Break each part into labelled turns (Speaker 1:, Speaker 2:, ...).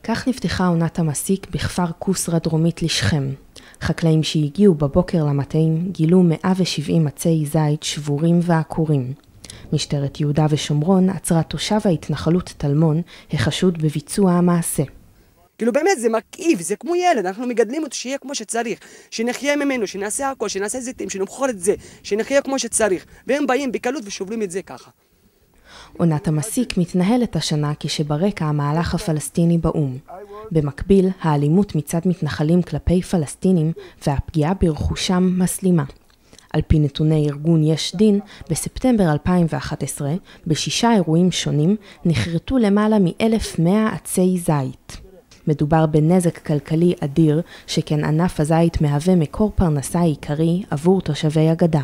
Speaker 1: כך נפתחה עונת המסיק בכפר קוסרה דרומית לשכם. חקלאים שהגיעו בבוקר למטעים גילו 170 עצי זית שבורים ועקורים. משטרת יהודה ושומרון עצרה תושב ההתנחלות תלמון החשוד בביצוע המעשה.
Speaker 2: כאילו באמת זה מכאיב, זה כמו ילד, אנחנו מגדלים אותו שיהיה כמו שצריך, שנחיה ממנו, שנעשה הכל, שנעשה זיתים, שנמכור את זה, שנחיה כמו שצריך, והם באים בקלות ושוברים את זה ככה.
Speaker 1: עונת המסיק מתנהלת השנה כשברקע המהלך הפלסטיני באום. במקביל, האלימות מצד מתנחלים כלפי פלסטינים והפגיעה ברכושם מסלימה. על פי נתוני ארגון יש דין, בספטמבר 2011, ב6 אירועים שונים, נחרטו למעלה מ1,100 עצי זית. מדובר בנזק כלכלי אדיר, שכן ענף הזית מהווה מקור פרנסה עיקרי עבור תושבי הגדה.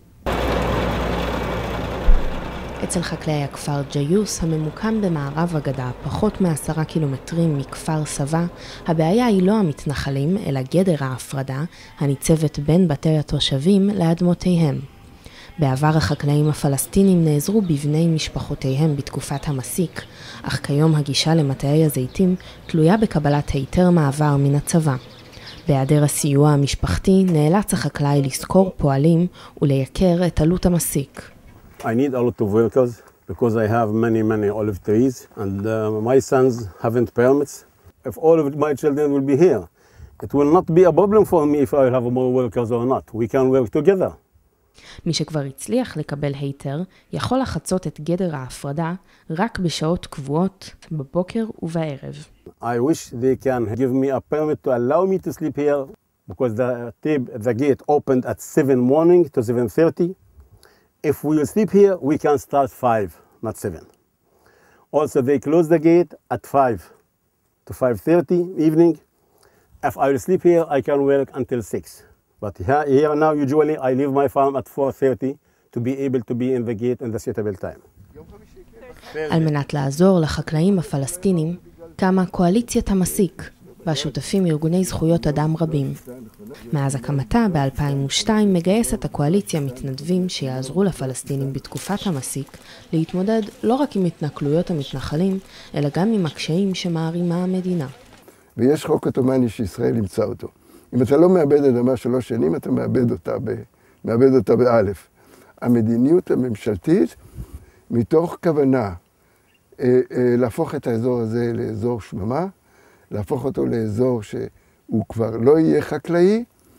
Speaker 1: אצל חקלאי הכפר ג'יוס, הממוקם במערב הגדה, פחות מ10 קילומטרים מכפר סבא, הבעיה היא לא המתנחלים, אלא גדר ההפרדה, הניצבת בין בתי התושבים לאדמותיהם. בעבר החקלאים הפלסטינים נעזרו בבני משפחותיהם בתקופת המסיק, אך כיום הגישה למטעי הזיתים תלויה בקבלת היתר מעבר מן הצבא. בהיעדר הסיוע המשפחתי נאלץ החקלאי לשכור פועלים ולייקר את עלות המסיק.
Speaker 3: I need a lot of workers because I have many olive trees and my sons haven't permits. If all of my children will be here, it will not be a problem for me if I have more workers or not. We can work together.
Speaker 1: מי שכבר הצליח לקבל היתר יכול לחצות את גדר ההפרדה רק בשעות קבועות בבוקר ובערב.
Speaker 3: I wish they can give me a permit to allow me to sleep here because the gate opened at 7 morning to 7:30. If we will sleep here, we can start 5, not 7. Also, they close the gate at 5 to 5:30 evening. If I will sleep here, I can work until 6. But here now, usually, I leave my farm at 4:30 to be able to be in the gate in the suitable time.
Speaker 1: על מנת לעזור לחקלאים הפלסטינים, קמה קואליציית המסיק, והשותפים ארגוני זכויות אדם רבים. מאז הקמתה ב-2002 מגייסת הקואליציה מתנדבים שיעזרו לפלסטינים בתקופת המסיק להתמודד לא רק עם התנכלויות המתנחלים, אלא גם עם הקשיים שמערימה המדינה.
Speaker 4: ויש חוק עות'מאני שישראל ימצא אותו. אם אתה לא מאבד אדמה 3 שנים, אתה מאבד אותה באלף. המדיניות הממשלתית, מתוך כוונה להפוך את האזור הזה לאזור שממה, להפוך אותו לאזור שהוא כבר לא יהיה חקלאי,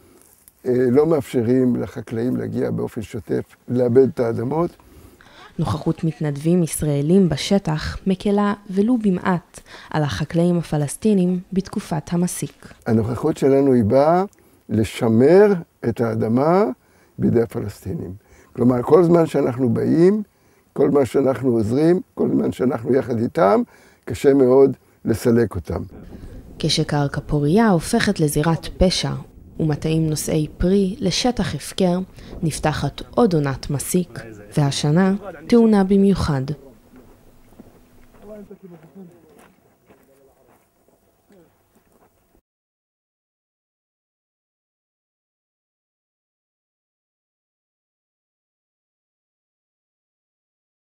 Speaker 4: לא מאפשרים לחקלאים להגיע באופן שוטף, לאבד את האדמות.
Speaker 1: נוכחות מתנדבים ישראלים בשטח מקלה ולו במעט על החקלאים הפלסטינים בתקופת המסיק.
Speaker 4: הנוכחות שלנו היא באה לשמר את האדמה בידי הפלסטינים. כלומר, כל זמן שאנחנו באים, כל זמן שאנחנו עוזרים, כל זמן שאנחנו יחד איתם, קשה מאוד לסלק אותם.
Speaker 1: כשקרקע פוריה הופכת לזירת פשע ומטעים נושאי פרי לשטח הפקר, נפתחת עוד עונת מסיק, והשנה טעונה במיוחד.